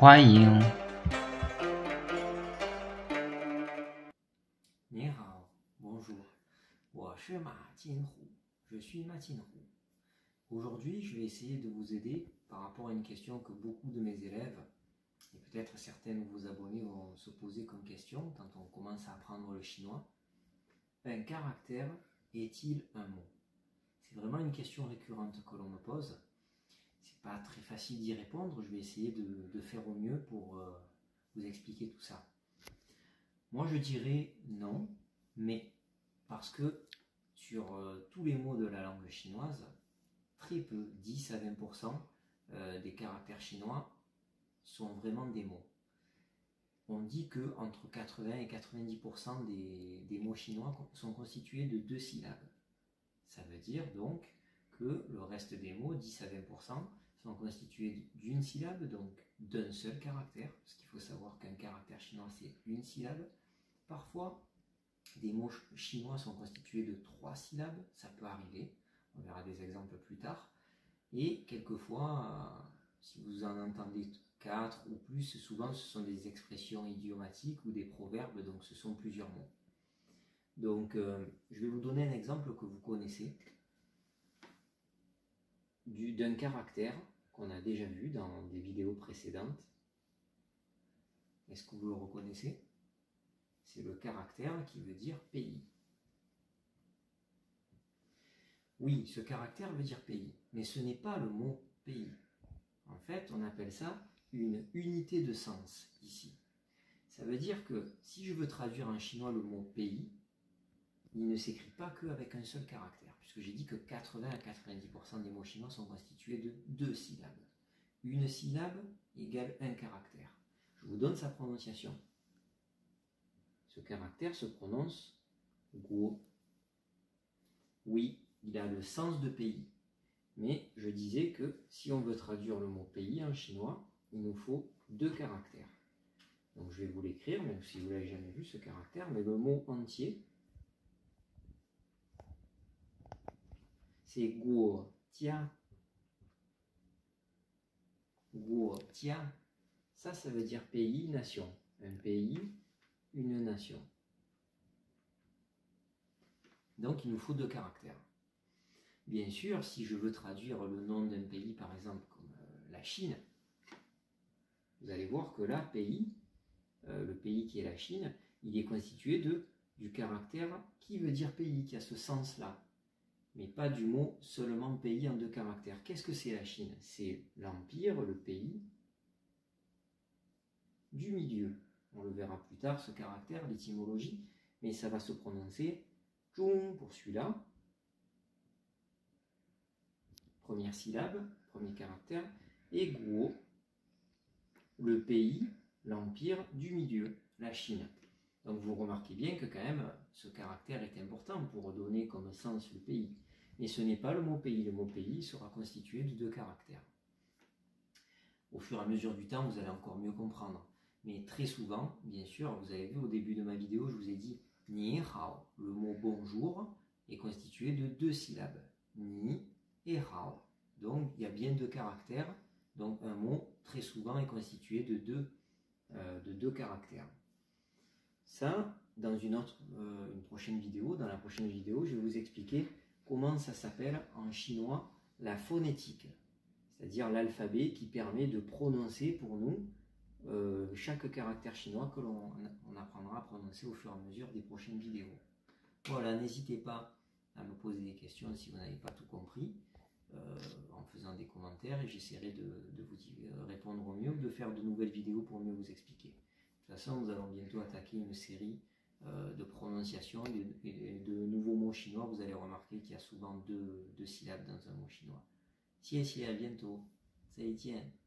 欢迎。 你好 bonjour， 我是马金虎 je suis Ma Jinhu. Aujourd'hui, je vais essayer de vous aider par rapport à une question que beaucoup de mes élèves, et peut-être certains de vos abonnés vont se poser comme question quand on commence à apprendre le chinois. Un caractère est-il un mot? C'est vraiment une question récurrente que l'on me pose. C'est pas très facile d'y répondre, je vais essayer de faire au mieux pour vous expliquer tout ça. Moi je dirais non, mais parce que sur tous les mots de la langue chinoise, très peu, 10 à 20% des caractères chinois sont vraiment des mots. On dit que entre 80 et 90% des mots chinois sont constitués de 2 syllabes. Ça veut dire donc que le reste des mots, 10 à 20%, sont constitués d'une syllabe, donc d'un seul caractère, parce qu'il faut savoir qu'un caractère chinois c'est une syllabe. Parfois, des mots chinois sont constitués de 3 syllabes, ça peut arriver, on verra des exemples plus tard. Et quelquefois, si vous en entendez 4 ou plus, souvent ce sont des expressions idiomatiques ou des proverbes, donc ce sont plusieurs mots. Donc, je vais vous donner un exemple que vous connaissez, d'un caractère qu'on a déjà vu dans des vidéos précédentes. Est-ce que vous le reconnaissez? C'est le caractère qui veut dire pays. Oui, ce caractère veut dire pays, mais ce n'est pas le mot pays. En fait, on appelle ça une unité de sens ici. Ça veut dire que si je veux traduire en chinois le mot pays, il ne s'écrit pas qu'avec un seul caractère, puisque j'ai dit que 80 à 90% des mots chinois sont constitués de 2 syllabes. Une syllabe égale un caractère. Je vous donne sa prononciation. Ce caractère se prononce guo. Oui, il a le sens de pays. Mais je disais que si on veut traduire le mot pays en chinois, il nous faut 2 caractères. Donc je vais vous l'écrire, même si vous ne l'avez jamais vu ce caractère, mais le mot entier, c'est guo tia. Guo tia. Ça veut dire pays, nation. Un pays, une nation. Donc il nous faut 2 caractères. Bien sûr, si je veux traduire le nom d'un pays, par exemple comme la Chine, vous allez voir que là, pays, le pays qui est la Chine, il est constitué du caractère qui veut dire pays, qui a ce sens-là, mais pas du mot seulement pays en 2 caractères. Qu'est-ce que c'est la Chine? C'est l'empire, le pays du milieu. On le verra plus tard, ce caractère, l'étymologie, mais ça va se prononcer zhong pour celui-là. Première syllabe, premier caractère, et guo, le pays, l'empire du milieu, la Chine. Donc vous remarquez bien que quand même ce caractère est important pour donner comme sens le pays. Mais ce n'est pas le mot pays. Le mot pays sera constitué de 2 caractères. Au fur et à mesure du temps, vous allez encore mieux comprendre. Mais très souvent, bien sûr, vous avez vu au début de ma vidéo, je vous ai dit ni hao. Le mot bonjour est constitué de 2 syllabes. Ni et hao. Donc il y a bien 2 caractères. Donc un mot très souvent est constitué de 2 caractères. Ça, dans une prochaine vidéo, dans la prochaine vidéo, je vais vous expliquer comment ça s'appelle en chinois la phonétique, c'est-à-dire l'alphabet qui permet de prononcer pour nous chaque caractère chinois que l'on apprendra à prononcer au fur et à mesure des prochaines vidéos. Voilà, n'hésitez pas à me poser des questions si vous n'avez pas tout compris, en faisant des commentaires, et j'essaierai de vous répondre au mieux, de faire de nouvelles vidéos pour mieux vous expliquer. De toute façon, nous allons bientôt attaquer une série de prononciations et de nouveaux mots chinois. Vous allez remarquer qu'il y a souvent 2 syllabes dans un mot chinois. Xie xie, à bientôt. 再见.